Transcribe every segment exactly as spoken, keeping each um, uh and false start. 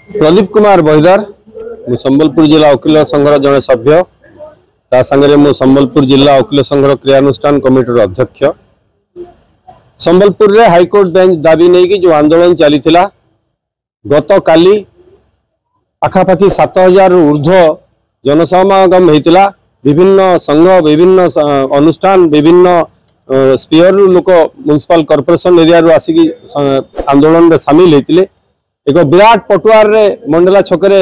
प्रदीप कुमार बहिदार संबलपुर जिला वकील संघर जड़े सभ्य ता संगे मु संबलपुर जिला वकील संघर क्रियानुष्ठान कमिटी अध्यक्ष। संबलपुर रे हाईकोर्ट बेंच दाबी नहीं कि जो आंदोलन चली गत काली आखापाखी सात हजार ऊर्ध्व जनसमागम होता विभिन्न संघ विभिन्न अनुष्ठान विभिन्न स्पीयर लोक म्युनिसिपल कॉर्पोरेशन एरिया रू आसिकी आंदोलन रे सामिल होते एक विराट पटुआर रे मंडला छकरे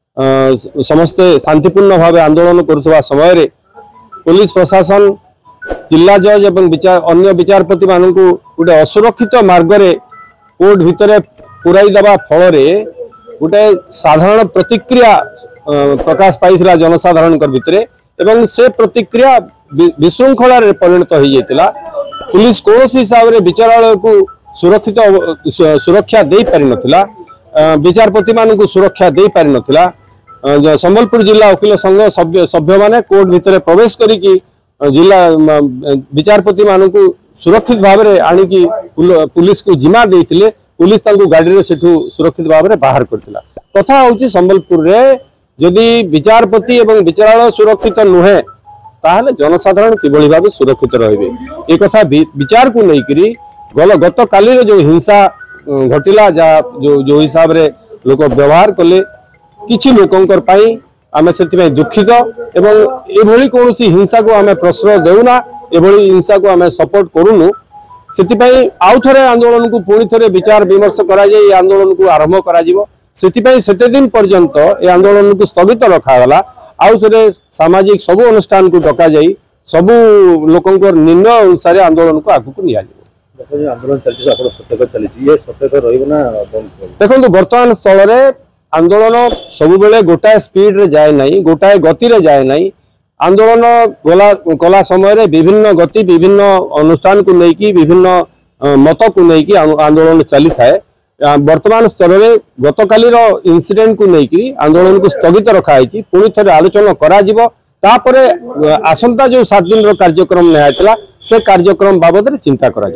समस्ते शांतिपूर्ण भाव आंदोलन करुवा समय रे पुलिस प्रशासन जिला जज एवं विचार अन्य विचारपति मानू गोटे असुरक्षित मार्ग रे कोर्ट भितर पुराई दबा फल गोटे साधारण प्रतिक्रिया प्रकाश पाई जनसाधारण भितर एवं से प्रतिक्रिया विशृंखला परिणत हो जाता। पुलिस कौन हिसाब से विचारालय को सुरक्षित सुरक्षा दे पारि नथिला, विचारपति मानू सुरक्षा दे पारि नथिला। संबलपुर जिला वकील संघ सभ्य सभ्य माने कोर्ट भितर प्रवेश करिकी जिला विचारपति मानू सुरक्षित भाव में आणिकी पुलिस को जिम्मा देइथिले। पुलिस तांको गाड़ी रे सेठू सुरक्षित भाव में बाहर करथिला। कथा होची संबलपुर रे जदि विचारपति एवं विचारालय सुरक्षित नुहे ताहले जनसाधारण किभली भाव सुरक्षित रहिबे ए कथा विचार को नहीं करी गल गत काली रे जो हिंसा घटिला जा जो जो हिसाब रे लोक व्यवहार कले किछि लोकंकर पाई आमे सेति दुखित एवं एभली कोनोसी हिंसा को आमे प्रश्रय देउना एभली हिंसा को आमे सपोर्ट करूनु। सेति आउ थरे आंदोलन को पुणी थे विचार विमर्श करा जाय आंदोलन को आरंभ करा जिवो। सेति सेते दिन पर्यंत ए आंदोलन को स्थगित रखागला। आउ थे सामाजिक सबु अनुष्ठान को डका जाई सबु लोकंकर निर्णय अनुसार आंदोलन को आगु को निया जिवो। आंदोलन चलछि आपण सत्यक चलछि ये सत्यक रहइबो ना बंद देखंतु वर्तमान स्थल रे आंदोलन सबु बेले गोटाए स्पीड रे जाए नहीं गोटाए गति रे जाए नहीं। आंदोलन गला कला समय रे विभिन्न गति विभिन्न अनुष्ठान को लेकिन विभिन्न मत को लेकिन आंदोलन चली थाए। वर्तमान स्तर में गत काली इनसीडेंट को लेकिन आंदोलन को स्थगित रखाई पुणी थे आलोचना करा जिवो। तापरे आसंता जो सात दिन रो कार्यक्रम निहायतला से कार्यक्रम बाबद रे चिंता करा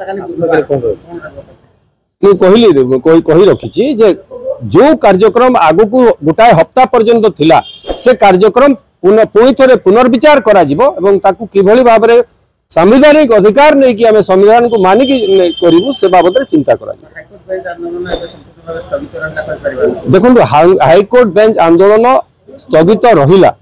जिवो। मु कहली कोई कही रखी जे जो कार्यक्रम आगु को गोटाए हफ्ता पर्यंत थिला से कार्यक्रम पुणी थे पुनर्विचार करा जिवो एवं ताकू किभली भाव में संवैधानिक अधिकार नहीं कि आमे संविधान को मानिकी करिवु से बाबद रे चिंता करा जिवो। देखो हाईकोर्ट बेंच आंदोलन स्थगित रहिला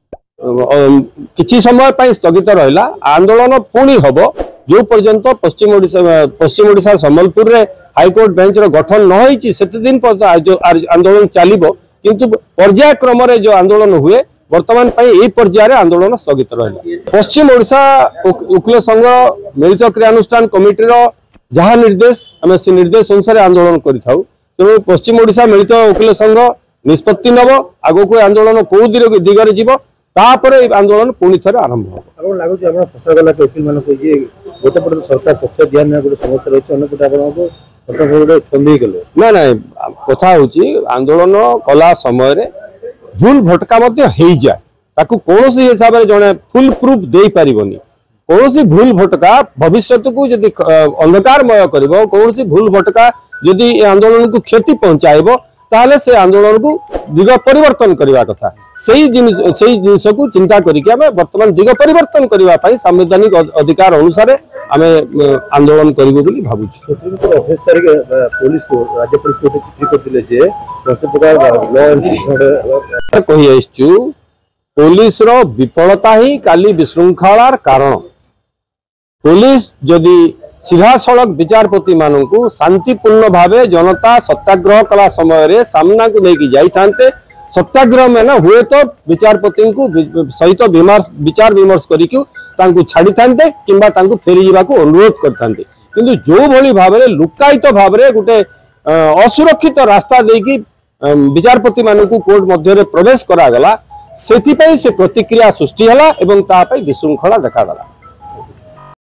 किछि समय पाई स्थगित रहिला। आंदोलन पुणी हबो जो पर्यंत पश्चिम ओडिशा पश्चिम ओडिशा संबलपुर रे हाईकोर्ट बेंच रो गठन न होईची सेते दिन पर्यंत आंदोलन चलिबो। किंतु पर्यायक्रम रे जो आंदोलन हुए वर्तमान यही पर्यायर आंदोलन स्थगित रहा। पश्चिम ओडिशा वकील संघ मिलित क्रियानुष्ठान कमिटी जहाँ निर्देश आम से निर्देश अनुसार आंदोलन करूँ। तेणु पश्चिम ओडिशा मिलित वकील संघ निष्पत्ति नब आग को आंदोलन कौ दिगरे जीव तापर आंदोलन पुणी थे आरंभ हो। लगुच फसागला वकील मान गोटे पटे सरकार तथ्य ध्यान गोटे समस्या रही अंदर ना ना कथा हूँ आंदोलन कला समय भूल भटका हो जाए ताकू कौन सी हिसाब से जड़े फुल प्रूफ दे पारिबनी। कौन सी भूल भटका भविष्य को जदि अंधकारमय कर कौन सी भूल भटका जदि आंदोलन को क्षति पहुंचाइब ताहले से आंदोलन को दिग परिवर्तन करने कथा सही जिनिस को चिंता करके आम वर्तमान दिग परिवर्तन करने संवैधानिक अधिकार अनुसार आम आंदोलन करूँ बोली भावुँ। अठाईस तारिख पुलिस को राज्य पुलिस को चिठी करथिले जे कही आइछु पुलिस रो विफलता ही काली विशृंखलार कारण। पुलिस जदि सीधा सड़क विचारपति मानू को शांतिपूर्ण भावे जनता सत्याग्रह कला समय रे सामना को लेकिन जाइथांते सत्याग्रह में ना हुए तो विचारपति को सहित विचार विमर्श करिकु छाड़ी थांते किंबा तांकु फेरी जीवा को अनुरोध करथांते। किंतु जो भली भाव में लुकायित भाव में गोटे असुरक्षित रास्ता देकी विचारपति मानू को कोर्ट मध्य प्रवेश करागला से प्रतिक्रिया सृष्टि है और विशृंखला देखा गला।